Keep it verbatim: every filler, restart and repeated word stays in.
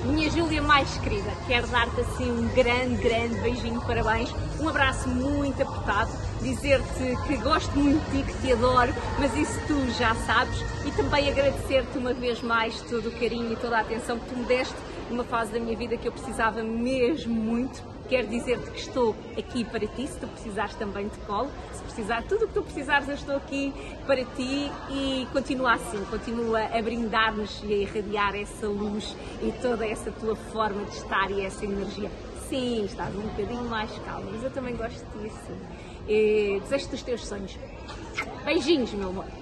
Minha Júlia mais querida, quero dar-te assim um grande, grande beijinho, parabéns, um abraço muito apertado, dizer-te que gosto muito de ti, que te adoro, mas isso tu já sabes, e também agradecer-te uma vez mais todo o carinho e toda a atenção que tu me deste numa fase da minha vida que eu precisava mesmo muito. Quero dizer-te que estou aqui para ti, se tu precisares também de colo, se precisar, tudo o que tu precisares eu estou aqui para ti, e continua assim, continua a brindar-nos e a irradiar essa luz e toda essa tua forma de estar e essa energia. Sim, estás um bocadinho mais calma, mas eu também gosto disso. E desejo-te os teus sonhos. Beijinhos, meu amor.